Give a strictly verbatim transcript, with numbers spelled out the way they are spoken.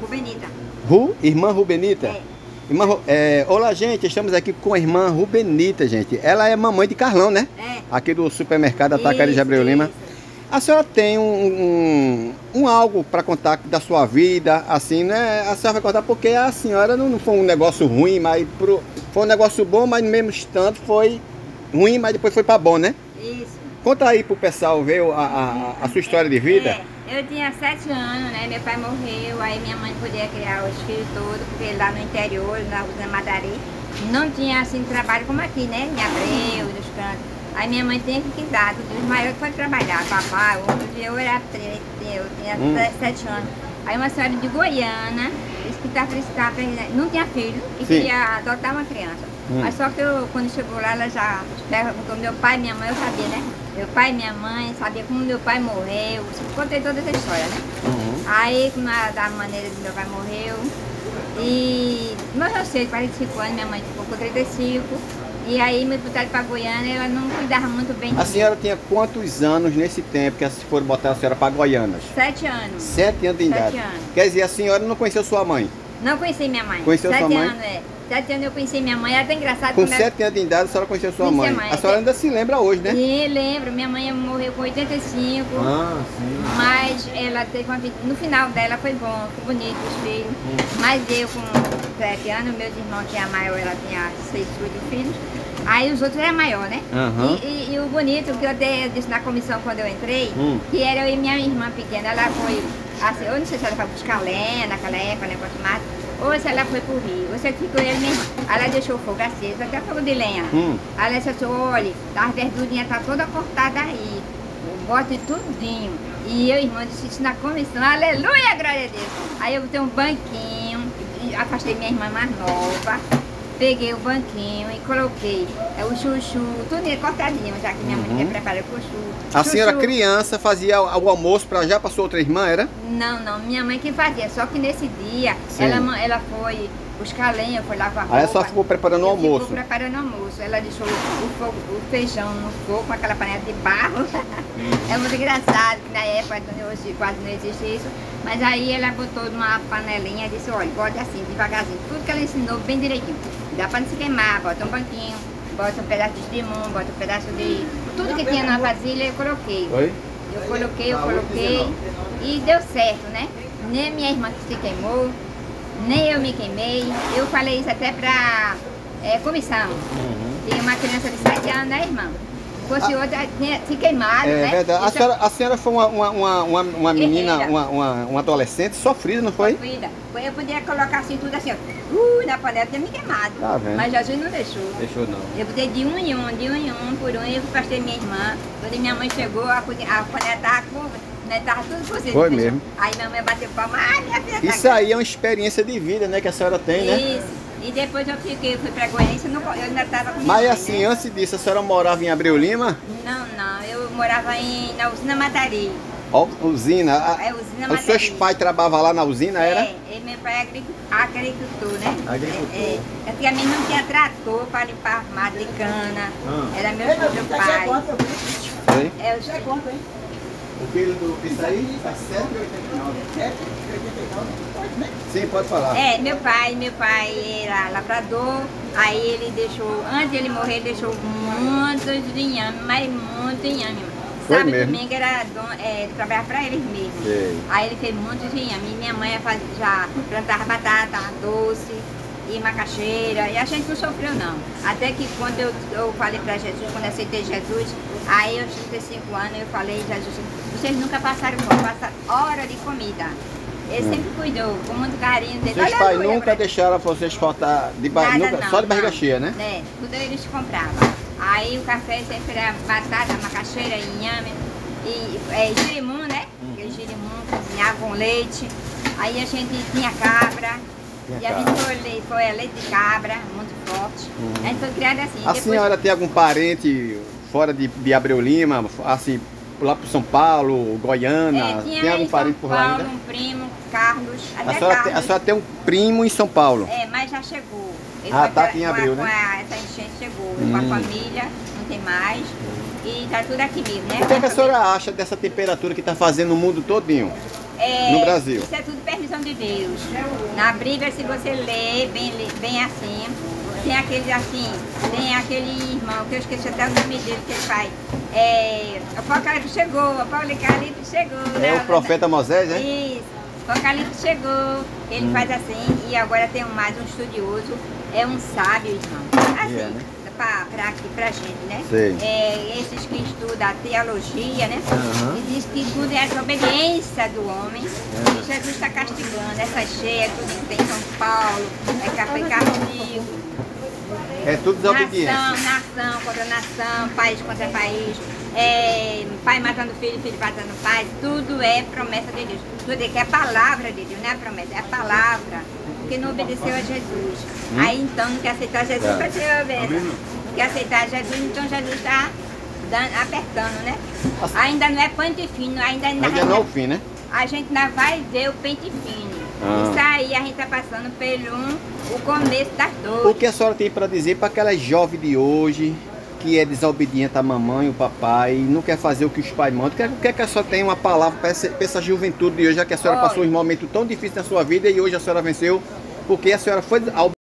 Rubenita. Ru? Irmã Rubenita? É. Irmã, Ru- é, olá, gente, estamos aqui com a irmã Rubenita, gente. Ela é mamãe de Carlão, né? É. Aqui do supermercado Atacado de Isso, Abreu Lima. isso. A senhora tem um, um, um algo para contar da sua vida, assim, né? A senhora vai contar porque a senhora não, não foi um negócio ruim, mas pro, foi um negócio bom, mas no mesmo instante foi ruim, mas depois foi para bom, né? Isso. Conta aí pro pessoal ver a, a, a sua história de vida. É, eu tinha sete anos, né? Meu pai morreu, aí minha mãe podia criar os filhos todos, porque lá no interior, na Usina Madari, não tinha assim trabalho como aqui, né? Em Abreu, nos cantos. Aí minha mãe tinha que cuidar, os maiores foram trabalhar, papai, outro dia eu era três, eu tinha Hum. sete anos. Aí uma senhora de Goiânia, disse que estava precisando, não tinha filho e Sim. queria adotar uma criança. Hum. Mas só que eu, quando chegou lá, ela já perguntou meu pai e minha mãe, eu sabia, né? Meu pai e minha mãe, sabia como meu pai morreu, contei toda essa história, né? Uhum. Aí, como a- da maneira que meu pai morreu, e morreu cedo, quarenta e cinco anos, minha mãe ficou com trinta e cinco, e aí me botaram para Goiânia, ela não cuidava muito bem de A mim. senhora tinha quantos anos nesse tempo que se foram botar a senhora para Goianas? Sete anos. Sete anos de Sete idade. anos. Quer dizer, a senhora não conheceu sua mãe? Não conheci minha mãe. Conheceu sete sua mãe? anos, é. Sete anos eu conheci minha mãe, era até engraçado. Com quando sete anos de idade, a senhora conheceu sua Conheci mãe. a mãe. A senhora ainda se lembra hoje, né? E lembro, minha mãe morreu com oitenta e cinco. Ah, sim. Mas ela teve uma vida, no final dela foi bom, foi bonito os filhos. Hum. Mas eu com sete anos, meus irmãos tinham a maior, ela tinha seis, oito filhos. Aí os outros eram maior, né? Aham. E, e- e o bonito que eu dei, eu disse na comissão quando eu entrei, Hum. que era eu e minha irmã pequena, ela foi, assim, eu não sei se ela foi buscar lenha naquela época, negócio de mato, ou se ela foi pro rio, ou se ficou eu e minha irmã. Aí ela deixou o fogo aceso, até fogo de lenha. Hum. Aí ela disse assim, olha, as verdurinhas tá toda cortada aí, bote tudinho. E eu, irmã, disse isso na comissão, aleluia, glória a Deus. Aí eu botei um banquinho, e afastei minha irmã mais nova, peguei o banquinho e coloquei é, o chuchu, tudo cortadinho, já que minha mãe Uhum. tinha preparado com chuchu. A Chuchu- senhora criança fazia o o almoço para já para sua outra irmã, era? Não, não, minha mãe que fazia, só que nesse dia, Sim. ela, ma- ela foi buscar lenha, foi lavar roupa. Aí a senhora ficou preparando o eu almoço. Ficou preparando o almoço. Ela deixou o, fogo, o feijão no fogo com aquela panela de barro. É muito engraçado, que na época, hoje quase não existe isso. Mas aí ela botou numa panelinha e disse, olha, bota assim, devagarzinho. Tudo que ela ensinou bem direitinho. Dá pra não se queimar, bota um banquinho, bota um pedaço de limão, bota um pedaço de... Tudo que tinha na vasilha eu coloquei. Oi? Eu coloquei, eu coloquei e deu certo, né? Nem minha irmã que se queimou, nem eu me queimei. Eu falei isso até pra é, comissão. Uhum. Tem uma criança de sete anos, né, irmã? Se fosse outra, tinha se queimado, É né? verdade. A Isso- senhora, a senhora foi uma, uma, uma, uma, uma menina, Guerreira. uma, uma, uma adolescente sofrida, não foi? Cuida. Eu podia colocar assim tudo assim, ó. Uh, na panela tinha me queimado. Tá vendo? Mas Jesus não deixou. Deixou não. Eu botei de um em um, de um em um, por um, e eu afastei minha irmã. Quando minha mãe chegou, a, cozinha- a panela tava com... Né, tava tudo cozido. Foi deixou. mesmo. Aí minha mãe bateu palma, ah, minha filha tá Isso aí é uma experiência de vida, né, que a senhora tem, né? Isso. E depois eu fiquei, fui pra Goiânia, eu, não, eu ainda tava com minha Mas mãe, assim, né? antes disso, a senhora morava em Abreu Lima? Não, não, eu morava em, na usina Matari. Ó, usina. A- É, usina Os Matari. seus pais trabalhavam lá na usina, era? É, e meu pai é agricu- agricultor, né? Agricultor. É, é. Antigamente não tinha trator para limpar mato de cana. Ah. Era meu, meu pai. Oi? É, os... O filho do... Isso aí tá sete e oitenta e nove. sete e oitenta e nove? Sim, pode falar. É, meu pai, meu pai era lavrador, aí ele deixou, antes de ele morrer, ele deixou muitos inhame, mas muito inhame. Foi Sabe, mesmo? domingo era don, é, trabalhar pra eles mesmo. Sei. Aí ele fez muitos inhame. E minha mãe fazia, já plantava batata, doce e macaxeira, e a gente não sofreu não. Até que quando eu, eu falei pra Jesus, quando eu aceitei Jesus, aí aos trinta e cinco anos eu falei, Jesus, vocês nunca passaram fome, passaram hora de comida. Ele sempre cuidou, com muito carinho dele. Seus pais Aleluia, nunca pra- deixaram vocês faltar de ba... Nada, nunca- não, só de barriga não. cheia, né? É, tudo eles compravam. Aí o café sempre era batata, macaxeira, inhame e é, girimum, né? Uhum. Aquele girimum, cozinhava com leite. Aí a gente tinha cabra. Tinha e a gente foi, le- foi a leite de cabra, muito forte. Uhum. A gente foi criada assim. A Depois- senhora tem algum parente fora de, de Abreu Lima, assim, lá pro São Paulo, Goiânia? É, tinha tem algum em parente São por lá Paulo, ainda? um primo, Carlos, até A senhora, tem, Carlos. a senhora tem um primo em São Paulo. É, mas já chegou. Ele Ah, foi tá pra- aqui em com a- Abril, com né? a- essa enchente chegou. Hum. Com a família, não tem mais. E tá tudo aqui mesmo, né? O que, é que a senhora acha dessa temperatura que está fazendo no mundo todinho? É, no Brasil. Isso é tudo permissão de Deus. Na Bíblia, se você ler bem, bem assim, tem aquele assim, tem aquele irmão, que eu esqueci até o nome dele, que ele faz. É, o Apocalipse chegou, o Apocalipse chegou. É né? o profeta Moisés, né? Isso, o Apocalipse chegou, ele hum. faz assim, e agora tem mais um estudioso, é um sábio, irmão. Assim, yeah, né? Pra, pra, aqui, pra gente, né? É, esses que estudam a teologia, né? Uhum. E diz que tudo é a desobediência do homem. Uhum. E Jesus está castigando essa cheia, tudo que tem em São Paulo, é café castigo. É tudo desobediência. Nação, nação contra nação, país contra país, é, pai matando filho, filho matando pai, tudo é promessa de Deus. Tudo é que é a palavra de Deus, não é a promessa, é a palavra. Porque não obedeceu a Jesus. Hum? Aí então não quer aceitar Jesus é. para ser obedecer. Não quer aceitar Jesus, então Jesus está apertando, né? Nossa. Ainda não é pente fino, ainda, ainda, ainda não é o fim, né? A gente ainda vai ver o pente fino. Ah. Isso aí a gente está passando pelo um, o começo das dores. O que a senhora tem para dizer para aquelas jovens de hoje que é desobediente à mamãe, o papai, não quer fazer o que os pais mandam? O que é que a senhora tem uma palavra para essa, essa juventude de hoje, já que a senhora Olha. passou um momento tão difícil na sua vida e hoje a senhora venceu, porque a senhora foi ao